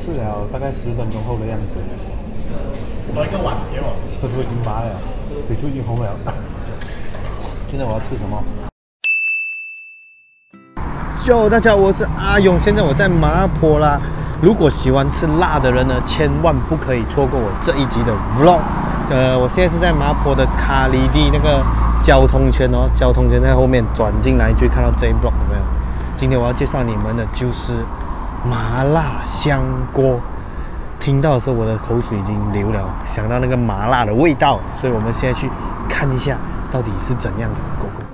吃了大概10分钟后的样子。 多一个碗给我。 舌头已经麻了，嘴都已经红了。现在我要吃什么？Yo， 大家好，我是阿勇，现在我在麻坡啦。如果喜欢吃辣的人呢，千万不可以错过我这一集的 vlog。我现在是在麻坡的卡里地那个交通圈哦，交通圈在后面转进来就会看到这一 block 有没有？今天我要介绍你们的就是麻辣香锅。听到的时候，我的口水已经流了，想到那个麻辣的味道，所以我们现在去看一下到底是怎样的。Go go go！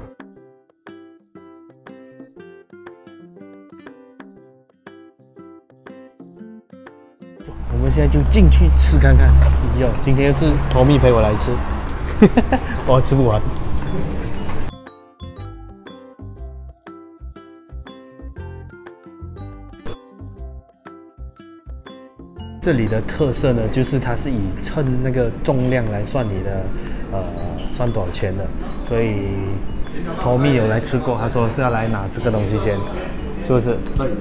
我们现在就进去吃看看。哟，今天是Tommy陪我来吃，我吃不完。这里的特色呢，就是它是以称那个重量来算你的算多少钱的，所以Tommy有来吃过，他说是要来拿这个东西先，是不是？对。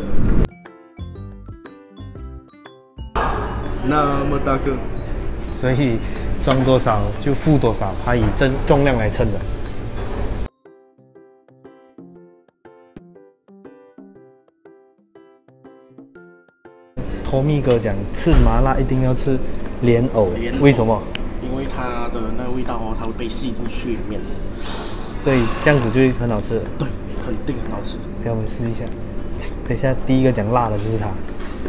那么大个， 所以装多少就付多少，它以重量来称的。Tommy哥讲吃麻辣一定要吃莲藕，为什么？ 因为它的那个味道哦，它会被吸进去里面， 所以这样子就会很好吃。 对，肯定很好吃。 等我们试一下。等一下，第一个讲辣的就是他。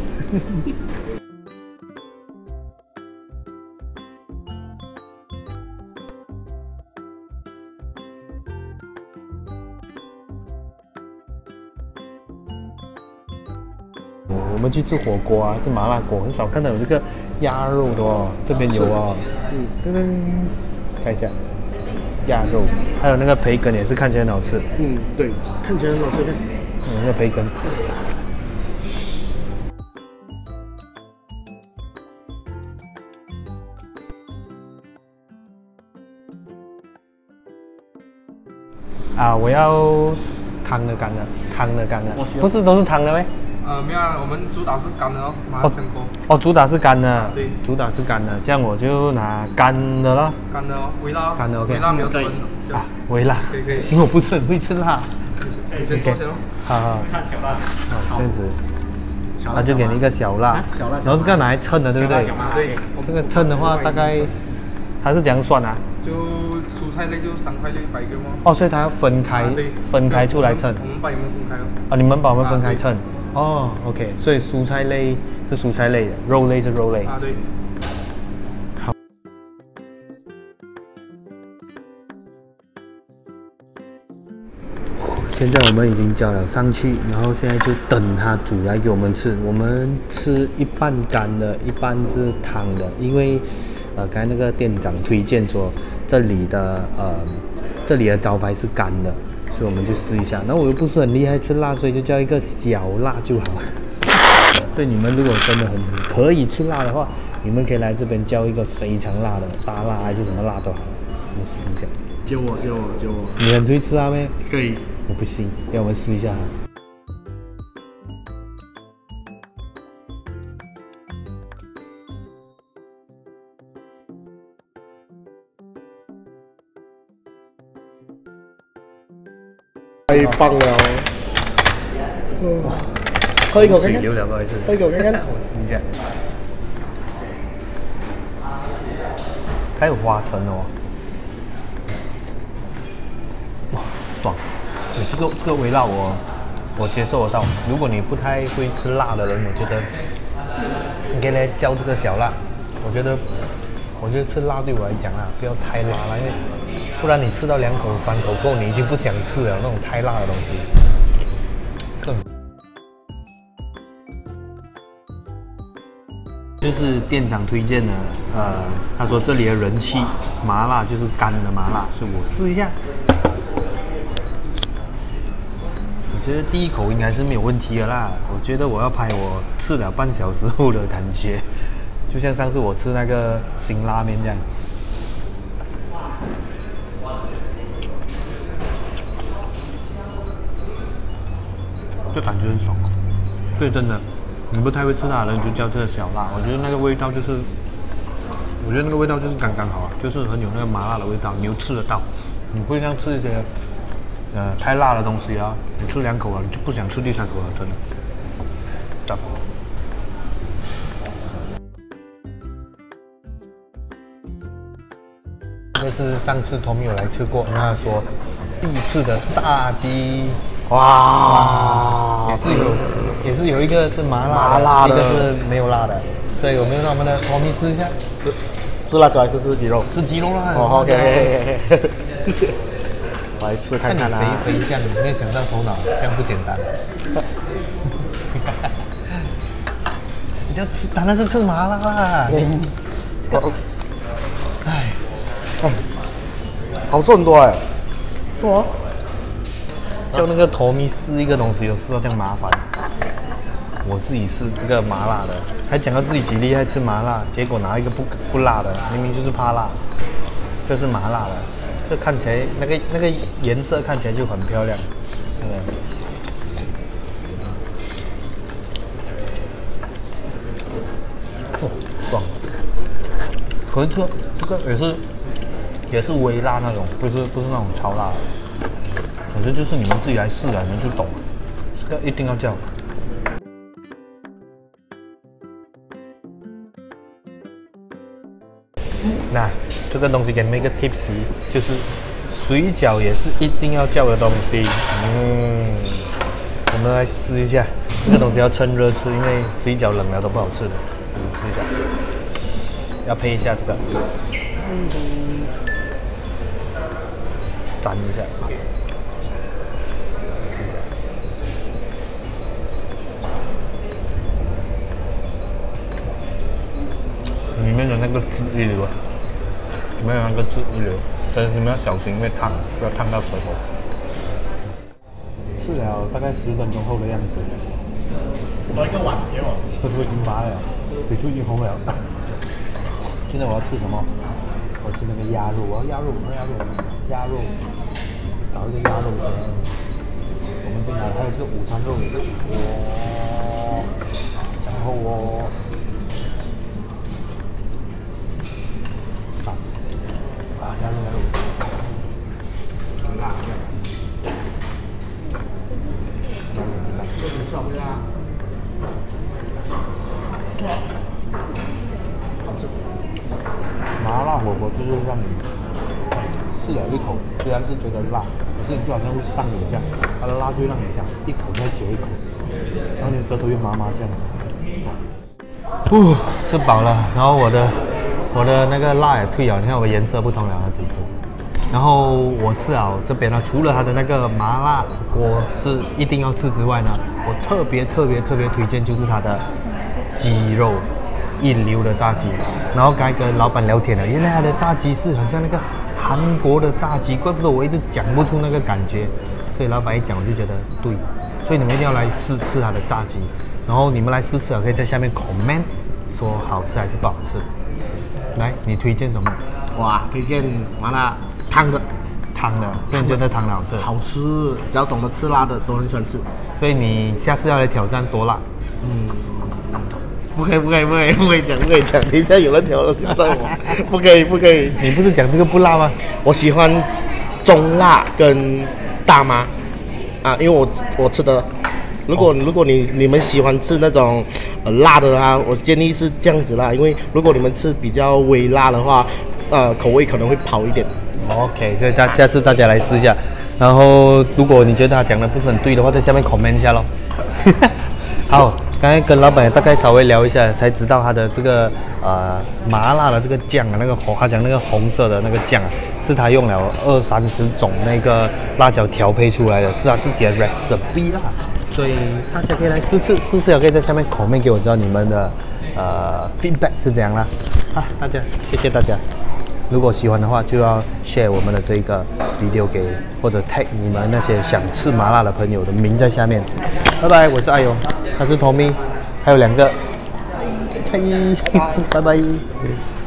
我们去吃火锅啊，是麻辣锅，很少看到有这个鸭肉的哦。这边有哦，看一下鸭肉，还有那个培根也是看起来很好吃。 对，看起来很好吃的。 那个培根。啊，我要汤的干的，汤的干的，不是都是汤的呗？ 没有啊，我们主打是干的哦，麻辣香锅。 哦，主打是干的。 对， 主打是干的，这样我就拿干的了。 干的哦，微辣。 干的 OK。 微辣没有分。 啊，微辣。 可以。 因为我不是很会吃辣。 你先坐先哦。 好。 看小辣。 好，这样子。他就给你一个小辣。 小辣。 然后这个拿来称的，对不对？ 对。 这个称的话，大概它是怎样算啊？ 就蔬菜类就3块600个嘛。 哦，所以它要分开出来称。 我们把你们分开哦。 啊，你们把我们分开称。哦 ，OK， 所以蔬菜类是蔬菜类的，肉类是肉类。 啊，对。 好。现在我们已经交了上去，然后现在就等它煮来给我们吃。我们吃一半干的，一半是汤的，因为刚才那个店长推荐说这里的招牌是干的。所以我们就试一下，那我又不是很厉害吃辣，所以就叫一个小辣就好。所以你们如果真的很可以吃辣的话，你们可以来这边叫一个非常辣的大辣还是什么辣都好，我们试一下。 教我。 你很会吃辣咩？ 可以。 我不行，让我们试一下。 太棒了！喝一口看看。 水流了，不好意思。 喝一口看看。 我试一下。还有花生哦。哇，爽！这个微辣我接受得到。如果你不太会吃辣的人，我觉得你可以来叫这个小辣。我觉得吃辣对我来讲啊，不要太辣了，因为不然你吃到2口3口过后，你已经不想吃了那种太辣的东西。就是店长推荐的，他说这里的人气麻辣就是干的麻辣，所以我试一下。我觉得第一口应该是没有问题的啦。我觉得我要拍我吃了半小时后的感觉，就像上次我吃那个辛拉面这样。这感觉很爽，所以真的你不太会吃辣的人就叫这个小辣，我觉得那个味道就是，我觉得那个味道就是刚刚好啊，就是很有那个麻辣的味道，你又吃得到，你不会像吃一些太辣的东西啊，你吃2口啊，你就不想吃第3口了，真的。这是上次Tommy有来吃过，他说第一次的炸鸡，哇，也是有一个是麻辣的，一个是没有辣的，所以我们让我们的Tommy试一下， 是辣椒还是鸡肉？ 是鸡肉啦。 哦 ，OK， 我来试看看啦。 看你肥这样，没有想到头脑这样不简单。你要吃，当然是吃麻辣啦。哎。 好吃很多哎！ 做叫那个Tommy试一个东西，有试到这样麻烦。我自己试这个麻辣的，还讲到自己几厉害吃麻辣，结果拿一个不辣的，明明就是怕辣。这是麻辣的，这看起来那个颜色看起来就很漂亮，对不对？哦，爽！可是这个也是微辣那种，不是那种超辣的。总之就是你们自己来试啊，你们就懂了。这个一定要叫。那这个东西给你们一个 tips， 就是水饺也是一定要叫的东西。我们来试一下，这个东西要趁热吃，因为水饺冷了都不好吃的。试一下，要配一下这个。沾一下，试一下。里面的那个汁一流啊，里面有那个汁一流，但是你们要小心，因为烫，不要烫到舌头。吃了大概10分钟后的样子。 拿一个碗给我。 舌头已经麻了，嘴就已经红了。现在我要吃什么？我吃那个鸭肉，我要鸭肉，找一个鸭肉先。我们进来还有这个午餐肉，哇，然后哦，鸭肉，辣的，鸭肉是这样。麻辣火锅就是让你吃了一口，虽然是觉得辣，可是你就好像会上瘾这样，它的辣就让你想一口再接一口，然后你舌头又麻麻这样。吃饱了，然后我的那个辣也退了，你看我颜色不同了，底图。然后我吃了这边呢，除了它的那个麻辣锅是一定要吃之外呢，我特别推荐就是它的鸡肉。一流的炸鸡，然后刚才跟老板聊天了，原来他的炸鸡是很像那个韩国的炸鸡，怪不得我一直讲不出那个感觉，所以老板一讲我就觉得对，所以你们一定要来试吃他的炸鸡，然后你们来试吃啊，可以在下面 comment 说好吃还是不好吃。来，你推荐什么？ 哇，推荐麻辣汤的， 所以你觉得汤的好吃？ 好吃，只要懂得吃辣的都很喜欢吃。 所以你下次要来挑战多辣？ 不可以讲，等一下有人挑战我，不可以。 你不是讲这个不辣吗？ 我喜欢中辣跟大麻啊，因为我吃的，如果你们喜欢吃那种辣的话，我建议是这样子啦，因为如果你们吃比较微辣的话，口味可能会跑一点。 OK， 所以下次大家来试一下，然后如果你觉得他讲的不是很对的话，在下面 comment 一下咯。好。刚才跟老板大概稍微聊一下，才知道他的这个麻辣的这个酱啊，那个他讲那个红色的那个酱啊，是他用了20-30种那个辣椒调配出来的，是他自己的 recipe 啦。所以大家可以来试试，也可以在下面 comment 给我知道你们的feedback 是怎样啦。大家谢谢大家。如果喜欢的话，就要 share 我们的这个 video 给或者 tag 你们那些想吃麻辣的朋友的名在下面。拜拜，我是阿勇，他是Tommy，还有2个，拜拜。